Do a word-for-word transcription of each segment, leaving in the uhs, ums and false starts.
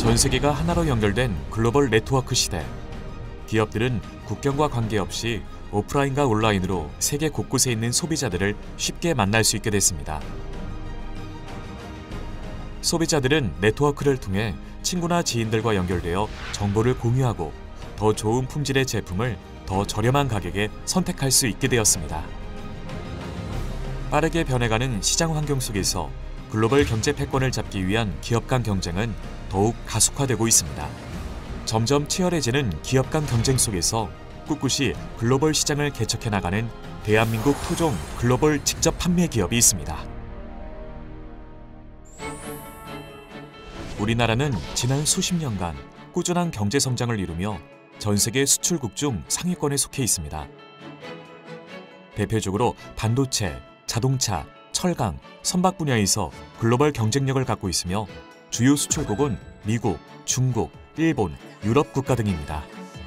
전 세계가 하나로 연결된 글로벌 네트워크 시대. 기업들은 국경과 관계없이 오프라인과 온라인으로 세계 곳곳에 있는 소비자들을 쉽게 만날 수 있게 됐습니다. 소비자들은 네트워크를 통해 친구나 지인들과 연결되어 정보를 공유하고 더 좋은 품질의 제품을 더 저렴한 가격에 선택할 수 있게 되었습니다. 빠르게 변해가는 시장 환경 속에서 글로벌 경제 패권을 잡기 위한 기업 간 경쟁은 더욱 가속화되고 있습니다. 점점 치열해지는 기업 간 경쟁 속에서 꿋꿋이 글로벌 시장을 개척해 나가는 대한민국 토종 글로벌 직접 판매 기업이 있습니다. 우리나라는 지난 수십 년간 꾸준한 경제 성장을 이루며 전 세계 수출국 중 상위권에 속해 있습니다. 대표적으로 반도체, 자동차, 철강, 선박 분야에서 글로벌 경쟁력을 갖고 있으며 주요 수출국은 미국, 중국, 일본, 유럽 국가 등입니다.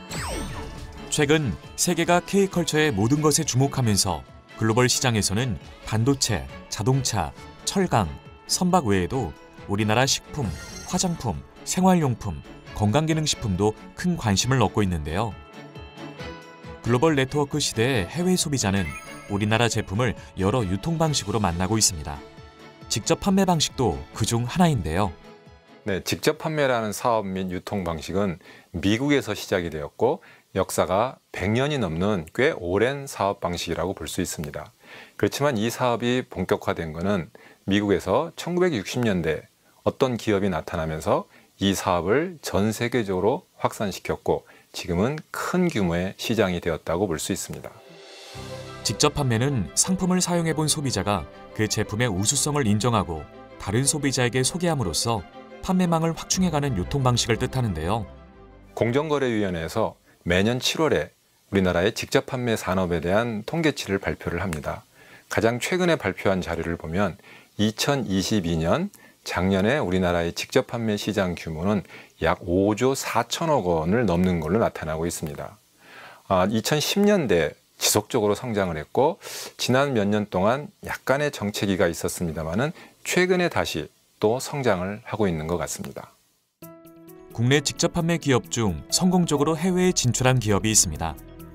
최근 세계가 K컬처의 모든 것에 주목하면서 글로벌 시장에서는 반도체, 자동차, 철강, 선박 외에도 우리나라 식품, 화장품, 생활용품, 건강기능식품도 큰 관심을 얻고 있는데요. 글로벌 네트워크 시대의 해외 소비자는 우리나라 제품을 여러 유통 방식으로 만나고 있습니다. 직접 판매 방식도 그중 하나인데요. 네, 직접 판매라는 사업 및 유통 방식은 미국에서 시작이 되었고 역사가 백 년이 넘는 꽤 오랜 사업 방식이라고 볼 수 있습니다. 그렇지만 이 사업이 본격화된 것은 미국에서 천구백육십 년대 어떤 기업이 나타나면서 이 사업을 전 세계적으로 확산시켰고 지금은 큰 규모의 시장이 되었다고 볼 수 있습니다. 직접 판매는 상품을 사용해 본 소비자가 그 제품의 우수성을 인정하고 다른 소비자에게 소개함으로써 판매망을 확충해가는 유통 방식을 뜻하는데요. 공정거래위원회에서 매년 칠월에 우리나라의 직접 판매 산업에 대한 통계치를 발표를 합니다. 가장 최근에 발표한 자료를 보면 이천이십이 년 작년에 우리나라의 직접 판매 시장 규모는 약 오조 사천억 원을 넘는 걸로 나타나고 있습니다. 아, 이천십 년대 지속적으로 성장을 했고 지난 몇 년 동안 약간의 정체기가 있었습니다마는 최근에 다시 또 성장을 하고 있는 것 같습니다. 국내 직접 판매 기업 중 성공적으로 해외에 진출한 기업이 있습니다.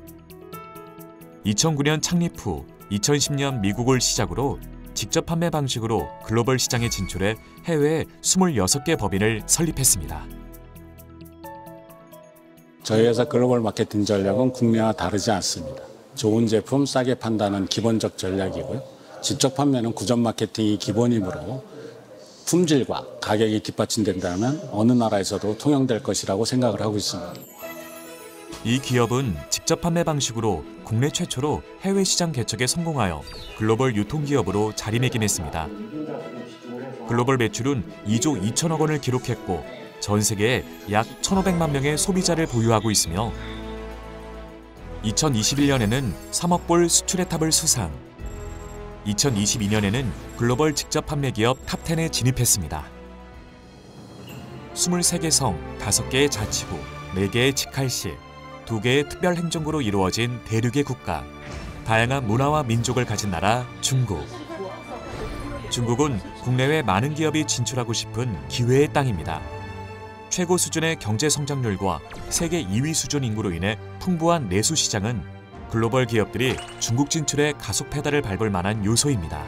이천구 년 창립 후 이천십 년 미국을 시작으로 직접 판매 방식으로 글로벌 시장에 진출해 해외에 이십육 개 법인을 설립했습니다. 저희 회사 글로벌 마케팅 전략은 국내와 다르지 않습니다. 좋은 제품 싸게 판다는 기본적 전략이고요. 직접 판매는 구전 마케팅이 기본이므로 품질과 가격이 뒷받침된다면 어느 나라에서도 통용될 것이라고 생각을 하고 있습니다. 이 기업은 직접 판매 방식으로 국내 최초로 해외 시장 개척에 성공하여 글로벌 유통기업으로 자리매김했습니다. 글로벌 매출은 이조 이천억 원을 기록했고 전 세계에 약 천오백만 명의 소비자를 보유하고 있으며 이천이십일 년에는 삼억 불 수출의 탑을 수상, 이천이십이 년에는 글로벌 직접 판매 기업 탑 텐에 진입했습니다. 이십삼 개 성, 다섯 개의 자치구, 네 개의 직할시, 두 개의 특별행정구로 이루어진 대륙의 국가, 다양한 문화와 민족을 가진 나라 중국. 중국은 국내외 많은 기업이 진출하고 싶은 기회의 땅입니다. 최고 수준의 경제 성장률과 세계 이 위 수준 인구로 인해 풍부한 내수 시장은 글로벌 기업들이 중국 진출에 가속 페달을 밟을 만한 요소입니다.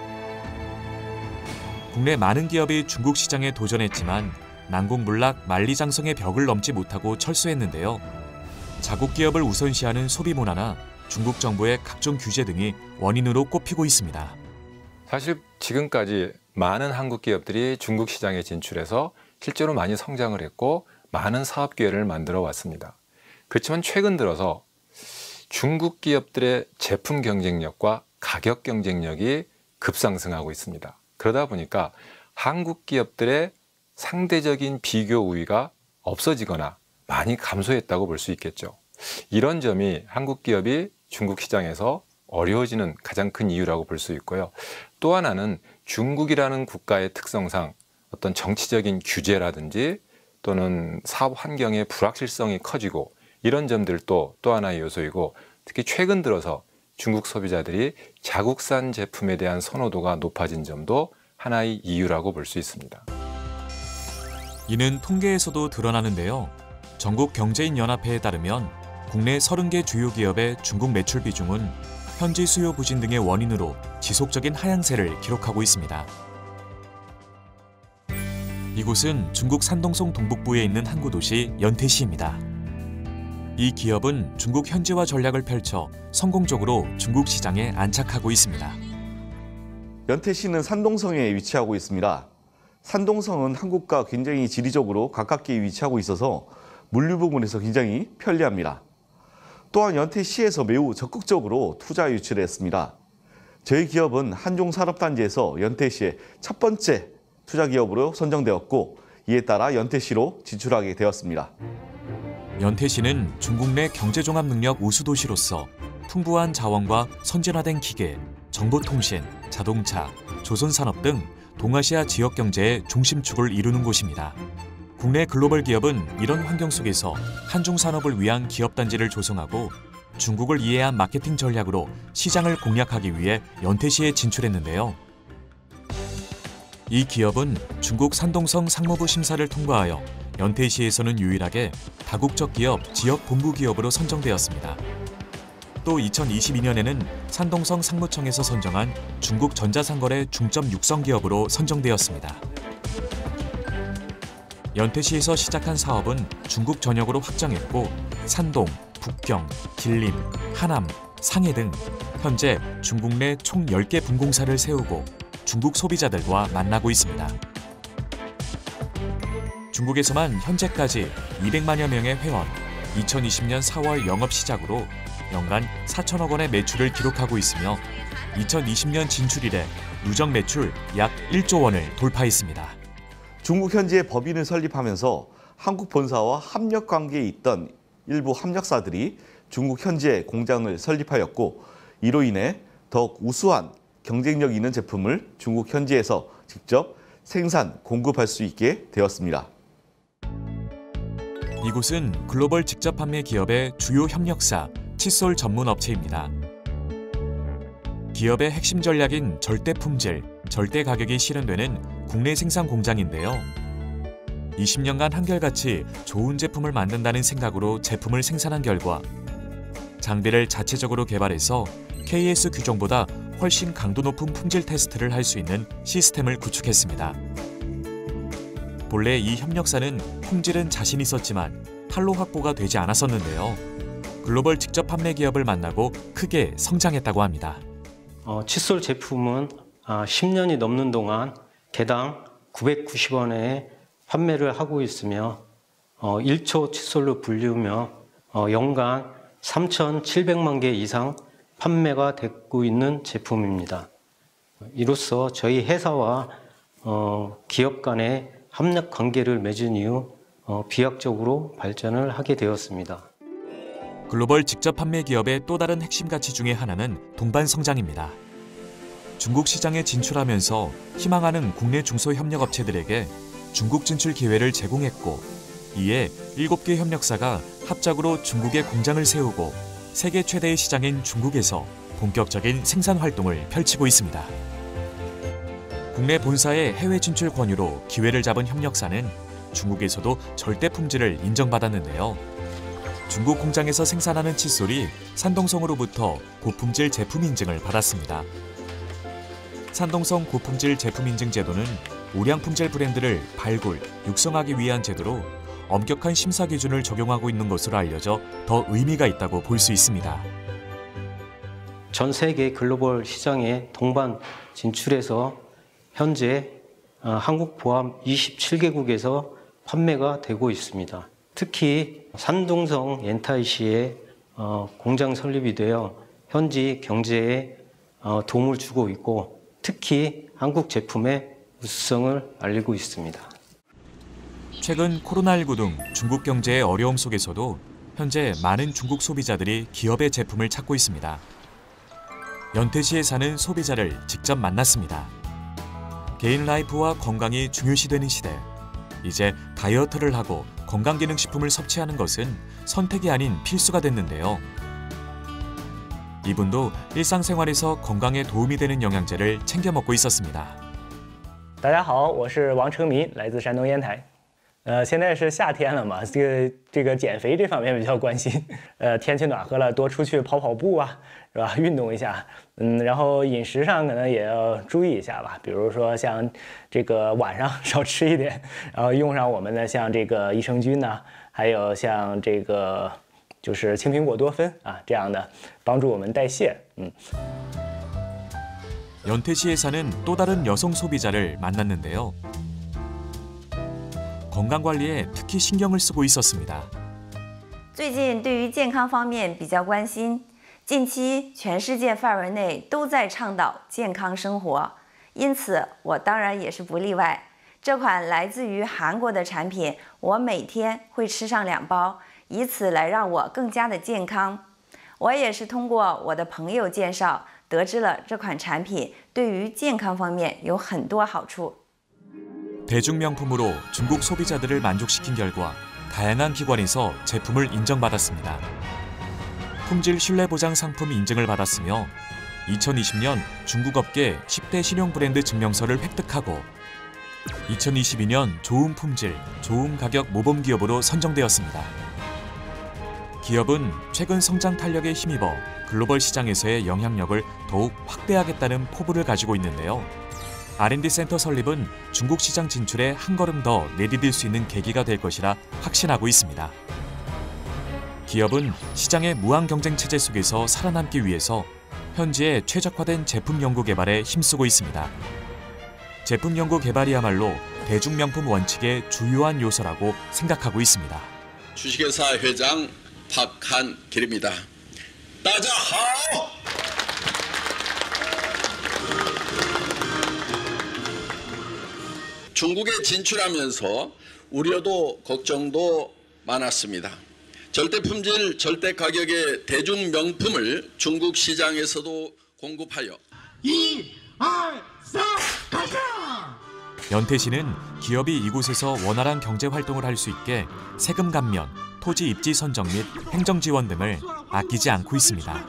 국내 많은 기업이 중국 시장에 도전했지만 난공불락 만리장성의 벽을 넘지 못하고 철수했는데요. 자국 기업을 우선시하는 소비 문화나 중국 정부의 각종 규제 등이 원인으로 꼽히고 있습니다. 사실 지금까지 많은 한국 기업들이 중국 시장에 진출해서 실제로 많이 성장을 했고 많은 사업 기회를 만들어 왔습니다. 그렇지만 최근 들어서 중국 기업들의 제품 경쟁력과 가격 경쟁력이 급상승하고 있습니다. 그러다 보니까 한국 기업들의 상대적인 비교 우위가 없어지거나 많이 감소했다고 볼 수 있겠죠. 이런 점이 한국 기업이 중국 시장에서 어려워지는 가장 큰 이유라고 볼 수 있고요. 또 하나는 중국이라는 국가의 특성상 어떤 정치적인 규제라든지 또는 사업 환경의 불확실성이 커지고 이런 점들도 또 하나의 요소이고 특히 최근 들어서 중국 소비자들이 자국산 제품에 대한 선호도가 높아진 점도 하나의 이유라고 볼 수 있습니다. 이는 통계에서도 드러나는데요. 전국경제인연합회에 따르면 국내 서른 개 주요 기업의 중국 매출 비중은 현지 수요 부진 등의 원인으로 지속적인 하향세를 기록하고 있습니다. 이곳은 중국 산동성 동북부에 있는 항구 도시 연태시입니다. 이 기업은 중국 현지화 전략을 펼쳐 성공적으로 중국 시장에 안착하고 있습니다. 연태시는 산동성에 위치하고 있습니다. 산동성은 한국과 굉장히 지리적으로 가깝게 위치하고 있어서 물류 부분에서 굉장히 편리합니다. 또한 연태시에서 매우 적극적으로 투자 유치를 했습니다. 저희 기업은 한종산업단지에서 연태시의 첫 번째 투자 기업으로 선정되었고 이에 따라 연태시로 진출하게 되었습니다. 연태시는 중국 내 경제종합능력 우수도시로서 풍부한 자원과 선진화된 기계, 정보통신, 자동차, 조선산업 등 동아시아 지역 경제의 중심축을 이루는 곳입니다. 국내 글로벌 기업은 이런 환경 속에서 한중산업을 위한 기업단지를 조성하고 중국을 이해한 마케팅 전략으로 시장을 공략하기 위해 연태시에 진출했는데요. 이 기업은 중국 산동성 상무부 심사를 통과하여 연태시에서는 유일하게 다국적 기업 지역 본부 기업으로 선정되었습니다. 또 이천이십이 년에는 산동성 상무청에서 선정한 중국 전자상거래 중점 육성 기업으로 선정되었습니다. 연태시에서 시작한 사업은 중국 전역으로 확장했고 산동, 북경, 길림, 하남, 상해 등 현재 중국 내 총 열 개 분공사를 세우고 중국 소비자들과 만나고 있습니다. 중국에서만 현재까지 이백만여 명의 회원, 이천이십 년 사월 영업 시작으로 연간 사천억 원의 매출을 기록하고 있으며 이천이십 년 진출 이래 누적 매출 약 일조 원을 돌파했습니다. 중국 현지에 법인을 설립하면서 한국 본사와 협력 관계에 있던 일부 협력사들이 중국 현지에 공장을 설립하였고 이로 인해 더욱 우수한 경쟁력 있는 제품을 중국 현지에서 직접 생산, 공급할 수 있게 되었습니다. 이곳은 글로벌 직접 판매 기업의 주요 협력사, 칫솔 전문 업체입니다. 기업의 핵심 전략인 절대 품질, 절대 가격이 실현되는 국내 생산 공장인데요. 이십 년간 한결같이 좋은 제품을 만든다는 생각으로 제품을 생산한 결과 장비를 자체적으로 개발해서 케이에스 규정보다 훨씬 강도 높은 품질 테스트를 할 수 있는 시스템을 구축했습니다. 본래 이 협력사는 품질은 자신 있었지만 판로 확보가 되지 않았었는데요. 글로벌 직접 판매 기업을 만나고 크게 성장했다고 합니다. 어, 칫솔 제품은 아, 십 년이 넘는 동안 개당 구백구십 원에 판매를 하고 있으며 어, 일 초 칫솔로 불리우며 어, 연간 삼천칠백만 개 이상 판매가 되고 있는 제품입니다. 이로써 저희 회사와 어, 기업 간의 협력 관계를 맺은 이후 어, 비약적으로 발전을 하게 되었습니다. 글로벌 직접 판매 기업의 또 다른 핵심 가치 중에 하나는 동반 성장입니다. 중국 시장에 진출하면서 희망하는 국내 중소협력업체들에게 중국 진출 기회를 제공했고 이에 일곱 개 협력사가 합작으로 중국에 공장을 세우고 세계 최대의 시장인 중국에서 본격적인 생산 활동을 펼치고 있습니다. 국내 본사의 해외 진출 권유로 기회를 잡은 협력사는 중국에서도 절대 품질을 인정받았는데요. 중국 공장에서 생산하는 칫솔이 산동성으로부터 고품질 제품 인증을 받았습니다. 산동성 고품질 제품 인증 제도는 우량 품질 브랜드를 발굴, 육성하기 위한 제도로 엄격한 심사 기준을 적용하고 있는 것으로 알려져 더 의미가 있다고 볼 수 있습니다. 전 세계 글로벌 시장에 동반 진출해서 현재 한국 포함 이십칠 개국에서 판매가 되고 있습니다. 특히 산동성 연태시에 공장 설립이 되어 현지 경제에 도움을 주고 있고 특히 한국 제품의 우수성을 알리고 있습니다. 최근 코로나십구 등 중국 경제의 어려움 속에서도 현재 많은 중국 소비자들이 기업의 제품을 찾고 있습니다. 연태시에 사는 소비자를 직접 만났습니다. 개인 라이프와 건강이 중요시되는 시대. 이제 다이어트를 하고 건강기능식품을 섭취하는 것은 선택이 아닌 필수가 됐는데요. 이분도 일상생활에서 건강에 도움이 되는 영양제를 챙겨 먹고 있었습니다. 大家好，我是王成民，来自山东烟台。 呃，现在是夏天了嘛，这个这个减肥这方面比较关心。呃，天气暖和了，多出去跑跑步啊，是吧？运动一下。嗯，然后饮食上可能也要注意一下吧，比如说像这个晚上少吃一点，然后用上我们的像这个益生菌呐、啊，还有像这个就是青苹果多酚啊这样的，帮助我们代谢。嗯。 연태시에 사는 또 다른 여성 소비자를 만났는데요. 건강관리에 특히 신경을 쓰고 있었습니다. 最近对于健康方面比较关心，近期全世界范围内都在倡导健康生活，因此我当然也是不例外。这款来自于韩国的产品，我每天会吃上两包，以此来让我更加的健康。我也是通过我的朋友介绍，得知了这款产品对于健康方面有很多好处。 대중명품으로 중국 소비자들을 만족시킨 결과 다양한 기관에서 제품을 인정받았습니다. 품질 신뢰보장 상품 인증을 받았으며 이천이십 년 중국 업계 십 대 신용 브랜드 증명서를 획득하고 이천이십이 년 좋은 품질, 좋은 가격 모범 기업으로 선정되었습니다. 기업은 최근 성장 탄력에 힘입어 글로벌 시장에서의 영향력을 더욱 확대하겠다는 포부를 가지고 있는데요. 알 앤 디 센터 설립은 중국 시장 진출에 한 걸음 더 내디딜 수 있는 계기가 될 것이라 확신하고 있습니다. 기업은 시장의 무한 경쟁 체제 속에서 살아남기 위해서 현지에 최적화된 제품 연구 개발에 힘쓰고 있습니다. 제품 연구 개발이야말로 대중명품 원칙의 주요한 요소라고 생각하고 있습니다. 주식회사 회장 박한길입니다. 따자하오! 중국에 진출하면서 우려도 걱정도 많았습니다. 절대 품질, 절대 가격의 대중 명품을 중국 시장에서도 공급하여 이, 알, 사, 가자! 연태시는 기업이 이곳에서 원활한 경제 활동을 할 수 있게 세금 감면, 토지 입지 선정 및 행정 지원 등을 아끼지 않고 있습니다.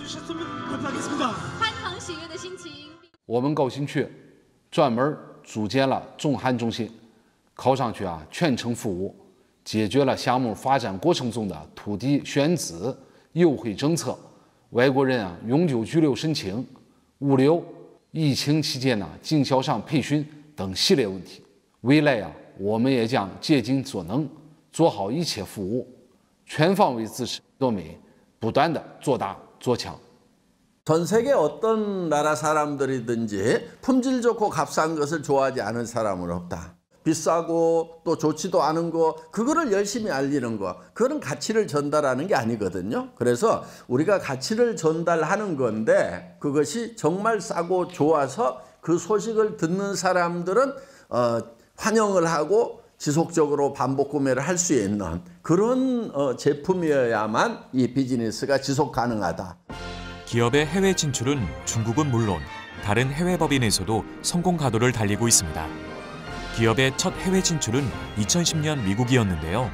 我们高新区专门组建了中韩中心，靠上去啊全程服务，解决了项目发展过程中的土地选址、优惠政策、外国人啊永久居留申请、物流、疫情期间呢经销商培训等系列问题。未来啊，我们也将竭尽所能，做好一切服务，全方位支持多美，不断的做大做强。 전 세계 어떤 나라 사람들이든지 품질 좋고 값싼 것을 좋아하지 않은 사람은 없다. 비싸고 또 좋지도 않은 거 그거를 열심히 알리는 거 그거는 가치를 전달하는 게 아니거든요. 그래서 우리가 가치를 전달하는 건데 그것이 정말 싸고 좋아서 그 소식을 듣는 사람들은 어, 환영을 하고 지속적으로 반복 구매를 할 수 있는 그런 어, 제품이어야만 이 비즈니스가 지속 가능하다. 기업의 해외 진출은 중국은 물론 다른 해외 법인에서도 성공 가도를 달리고 있습니다. 기업의 첫 해외 진출은 이천십 년 미국이었는데요.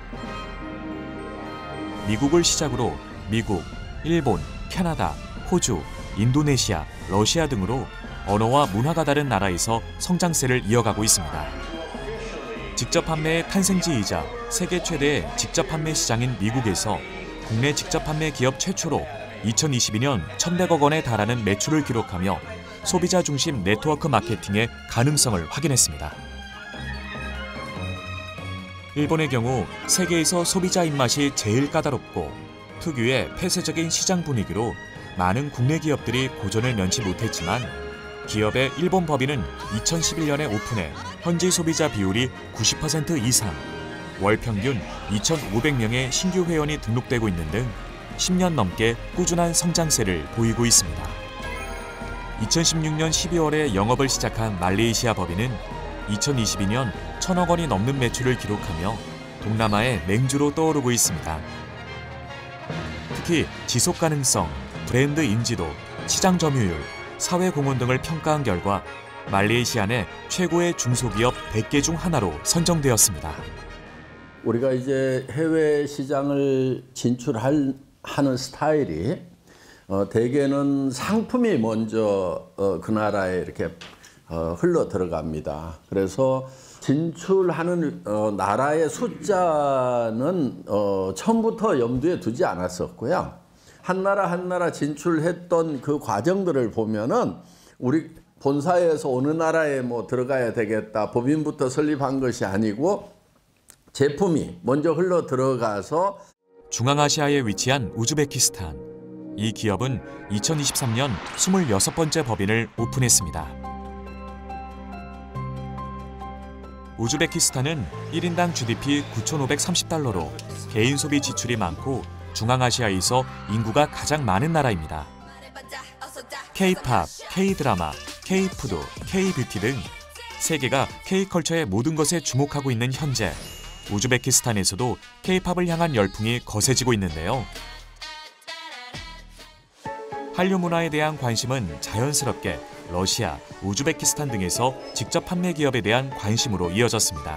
미국을 시작으로 미국, 일본, 캐나다, 호주, 인도네시아, 러시아 등으로 언어와 문화가 다른 나라에서 성장세를 이어가고 있습니다. 직접 판매의 탄생지이자 세계 최대의 직접 판매 시장인 미국에서 국내 직접 판매 기업 최초로 이천이십이 년 천백억 원에 달하는 매출을 기록하며 소비자 중심 네트워크 마케팅의 가능성을 확인했습니다. 일본의 경우 세계에서 소비자 입맛이 제일 까다롭고 특유의 폐쇄적인 시장 분위기로 많은 국내 기업들이 고전을 면치 못했지만 기업의 일본 법인은 이천십일 년에 오픈해 현지 소비자 비율이 구십 퍼센트 이상, 월 평균 이천오백 명의 신규 회원이 등록되고 있는 등 십 년 넘게 꾸준한 성장세를 보이고 있습니다. 이천십육 년 십이월에 영업을 시작한 말레이시아 법인은 이천이십이 년 천억 원이 넘는 매출을 기록하며 동남아의 맹주로 떠오르고 있습니다. 특히 지속 가능성, 브랜드 인지도, 시장 점유율, 사회 공헌 등을 평가한 결과 말레이시아 내 최고의 중소기업 백 개 중 하나로 선정되었습니다. 우리가 이제 해외 시장을 진출할 하는 스타일이 어, 대개는 상품이 먼저 어, 그 나라에 이렇게 어, 흘러 들어갑니다. 그래서 진출하는 어, 나라의 숫자는 어, 처음부터 염두에 두지 않았었고요. 한 나라 한 나라 진출했던 그 과정들을 보면은 우리 본사에서 어느 나라에 뭐 들어가야 되겠다 법인부터 설립한 것이 아니고 제품이 먼저 흘러 들어가서 중앙아시아에 위치한 우즈베키스탄. 이 기업은 이천이십삼 년 스물여섯 번째 법인을 오픈했습니다. 우즈베키스탄은 일 인당 지디피 구천오백삼십 달러로 개인 소비 지출이 많고 중앙아시아에서 인구가 가장 많은 나라입니다. K-팝, K-드라마, K-푸드, K-뷰티 등 세계가 K-컬처의 모든 것에 주목하고 있는 현재 우즈베키스탄에서도 K-팝을 향한 열풍이 거세지고 있는데요. 한류 문화에 대한 관심은 자연스럽게 러시아, 우즈베키스탄 등에서 직접 판매 기업에 대한 관심으로 이어졌습니다.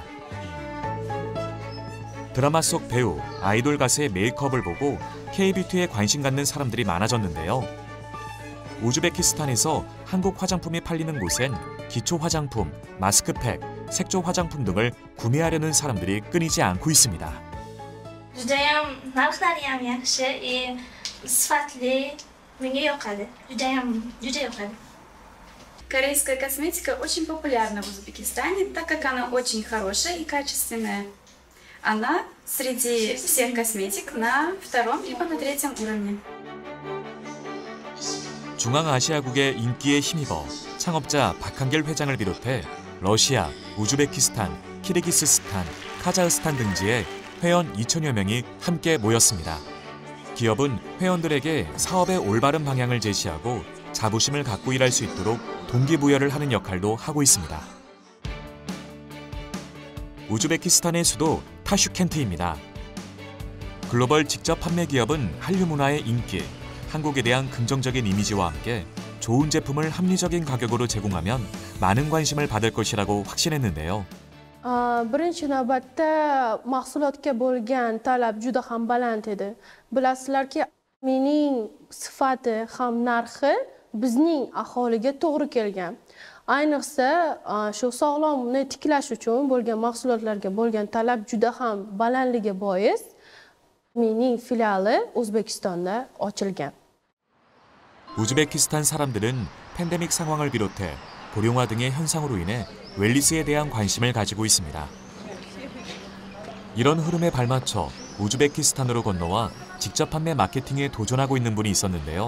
드라마 속 배우, 아이돌 가수의 메이크업을 보고 K-뷰티에 관심 갖는 사람들이 많아졌는데요. 우즈베키스탄에서 한국 화장품이 팔리는 곳엔 기초 화장품, 마스크팩, 색조 화장품 등을 구매하려는 사람들이 끊이지 않고 있습니다. Judayam narxlari ham yaxshi и sifatli. Menga yoqadi. Judayam juda yoqadi. Корейская косметика очень популярна в Узбекистане, так как она очень хорошая и качественная. Она среди всех косметик на втором либо на третьем уровне. 중앙아시아국의 인기에 힘입어 창업자 박한결 회장을 비롯해 러시아, 우즈베키스탄, 키르기스스탄, 카자흐스탄 등지에 회원 이천여 명이 함께 모였습니다. 기업은 회원들에게 사업의 올바른 방향을 제시하고 자부심을 갖고 일할 수 있도록 동기부여를 하는 역할도 하고 있습니다. 우즈베키스탄의 수도 타슈켄트입니다. 글로벌 직접 판매 기업은 한류 문화의 인기, 한국에 대한 긍정적인 이미지와 함께 좋은 제품을 합리적인 가격으로 제공하면 많은 관심을 받을 것이라고 확신했는데요. birinchi navbatda mahsulotga bo'lgan talab juda ham baland edi. Bilasizlarki, mening sifati ham narxi bizning aholiga to'g'ri kelgan. Ayniqsa, shu sog'lomni tiklash uchun bo'lgan mahsulotlarga bo'lgan talab juda ham balandligi bois mening filiali O'zbekistonda ochilgan. 우즈베키스탄 사람들은 팬데믹 상황을 비롯해 고령화 등의 현상으로 인해 웰니스에 대한 관심을 가지고 있습니다. 이런 흐름에 발맞춰 우즈베키스탄으로 건너와 직접 판매 마케팅에 도전하고 있는 분이 있었는데요.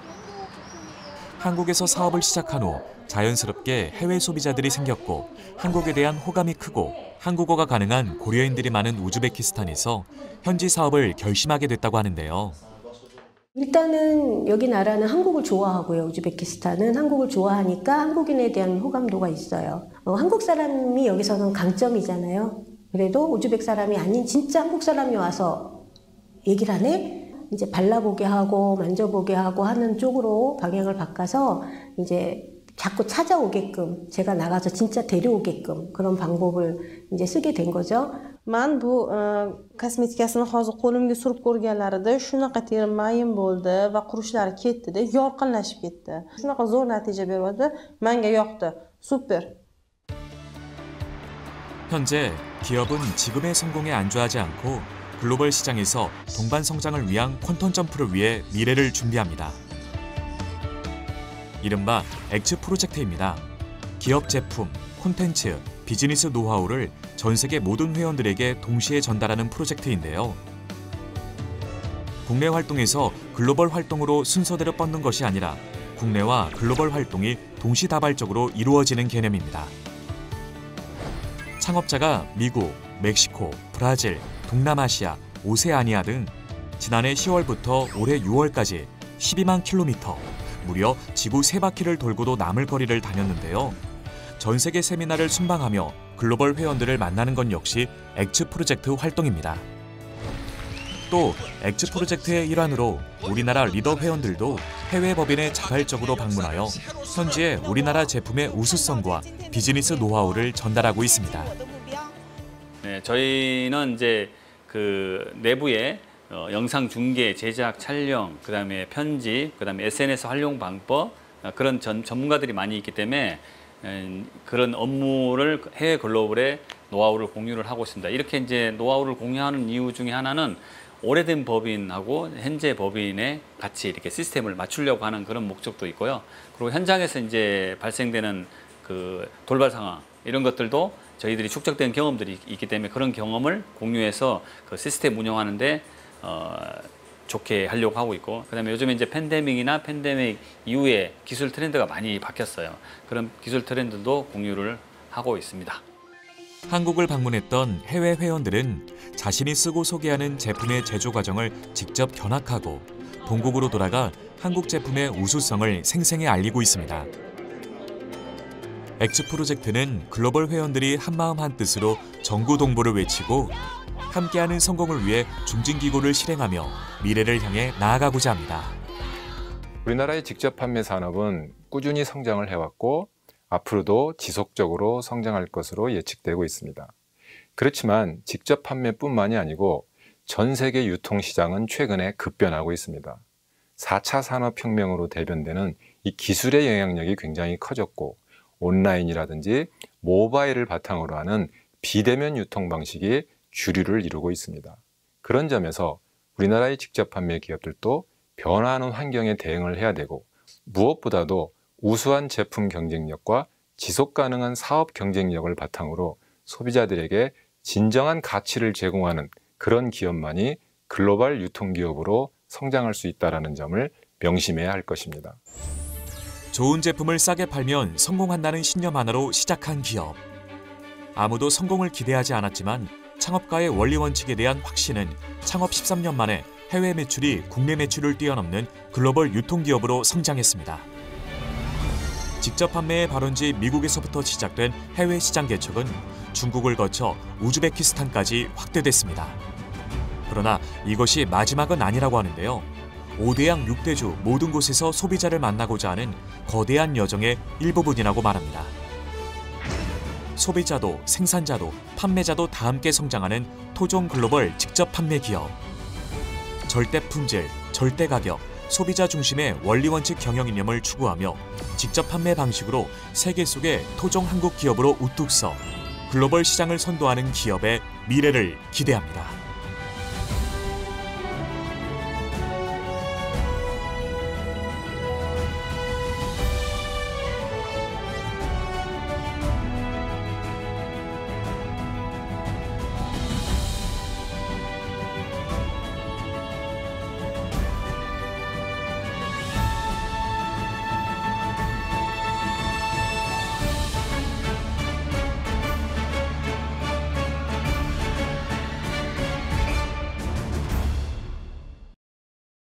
한국에서 사업을 시작한 후 자연스럽게 해외 소비자들이 생겼고 한국에 대한 호감이 크고 한국어가 가능한 고려인들이 많은 우즈베키스탄에서 현지 사업을 결심하게 됐다고 하는데요. 일단은 여기 나라는 한국을 좋아하고요. 우즈베키스탄은 한국을 좋아하니까 한국인에 대한 호감도가 있어요. 어, 한국 사람이 여기서는 강점이잖아요. 그래도 우즈벡 사람이 아닌 진짜 한국 사람이 와서 얘기를 하네? 이제 발라보게 하고 만져보게 하고 하는 쪽으로 방향을 바꿔서 이제 자꾸 찾아오게끔 제가 나가서 진짜 데려오게끔 그런 방법을 이제 쓰게 된 거죠. Man bu kosmetikasini hozir qo'limga surib ko'rganlarida shunaqa terim mayin bo'ldi va qurishlari ketdi-da, yorqinlashib ketdi. Shunaqa zo'r natija beryapti. Menga yoqdi. Super. 현재 기업은 지금의 성공에 안주하지 않고 글로벌 시장에서 동반 성장을 위한 퀀텀 점프를 위해 미래를 준비합니다. 이른바 엑츠 프로젝트입니다. 기업 제품, 콘텐츠, 비즈니스 노하우를 전 세계 모든 회원들에게 동시에 전달하는 프로젝트인데요. 국내 활동에서 글로벌 활동으로 순서대로 뻗는 것이 아니라 국내와 글로벌 활동이 동시다발적으로 이루어지는 개념입니다. 창업자가 미국, 멕시코, 브라질, 동남아시아, 오세아니아 등 지난해 시월부터 올해 유월까지 십이만 킬로미터, 무려 지구 세 바퀴를 돌고도 남을 거리를 다녔는데요. 전 세계 세미나를 순방하며 글로벌 회원들을 만나는 건 역시 엑츠 프로젝트 활동입니다. 또 엑츠 프로젝트의 일환으로 우리나라 리더 회원들도 해외 법인에 자발적으로 방문하여 현지의 우리나라 제품의 우수성과 비즈니스 노하우를 전달하고 있습니다. 네, 저희는 이제 그 내부에 어, 영상 중계, 제작, 촬영, 그다음에 편집, 그다음에 에스엔에스 활용 방법 어, 그런 전, 전문가들이 많이 있기 때문에 그런 업무를 해외 글로벌에 노하우를 공유를 하고 있습니다. 이렇게 이제 노하우를 공유하는 이유 중에 하나는 오래된 법인하고 현재 법인에 같이 이렇게 시스템을 맞추려고 하는 그런 목적도 있고요. 그리고 현장에서 이제 발생되는 그 돌발 상황 이런 것들도 저희들이 축적된 경험들이 있기 때문에 그런 경험을 공유해서 그 시스템 운영하는데 어, 좋게 하려고 하고 있고, 그다음에 요즘에 이제 팬데믹이나 팬데믹 이후에 기술 트렌드가 많이 바뀌었어요. 그런 기술 트렌드도 공유를 하고 있습니다. 한국을 방문했던 해외 회원들은 자신이 쓰고 소개하는 제품의 제조 과정을 직접 견학하고 본국으로 돌아가 한국 제품의 우수성을 생생히 알리고 있습니다. 엑스 프로젝트는 글로벌 회원들이 한마음 한뜻으로 정구 동보를 외치고 함께하는 성공을 위해 중진기구를 실행하며 미래를 향해 나아가고자 합니다. 우리나라의 직접 판매 산업은 꾸준히 성장을 해왔고 앞으로도 지속적으로 성장할 것으로 예측되고 있습니다. 그렇지만 직접 판매뿐만이 아니고 전 세계 유통시장은 최근에 급변하고 있습니다. 사 차 산업혁명으로 대변되는 이 기술의 영향력이 굉장히 커졌고 온라인이라든지 모바일을 바탕으로 하는 비대면 유통 방식이 주류를 이루고 있습니다. 그런 점에서 우리나라의 직접 판매 기업들도 변화하는 환경에 대응을 해야 되고 무엇보다도 우수한 제품 경쟁력과 지속 가능한 사업 경쟁력을 바탕으로 소비자들에게 진정한 가치를 제공하는 그런 기업만이 글로벌 유통기업으로 성장할 수 있다는 점을 명심해야 할 것입니다. 좋은 제품을 싸게 팔면 성공한다는 신념 하나로 시작한 기업. 아무도 성공을 기대하지 않았지만 창업가의 원리 원칙에 대한 확신은 창업 십삼 년 만에 해외 매출이 국내 매출을 뛰어넘는 글로벌 유통기업으로 성장했습니다. 직접 판매의 발원지 미국에서부터 시작된 해외 시장 개척은 중국을 거쳐 우즈베키스탄까지 확대됐습니다. 그러나 이것이 마지막은 아니라고 하는데요. 오대양 육대주 모든 곳에서 소비자를 만나고자 하는 거대한 여정의 일부분이라고 말합니다. 소비자도 생산자도 판매자도 다 함께 성장하는 토종 글로벌 직접 판매 기업. 절대 품질, 절대 가격, 소비자 중심의 원리 원칙 경영 이념을 추구하며 직접 판매 방식으로 세계 속의 토종 한국 기업으로 우뚝 서 글로벌 시장을 선도하는 기업의 미래를 기대합니다.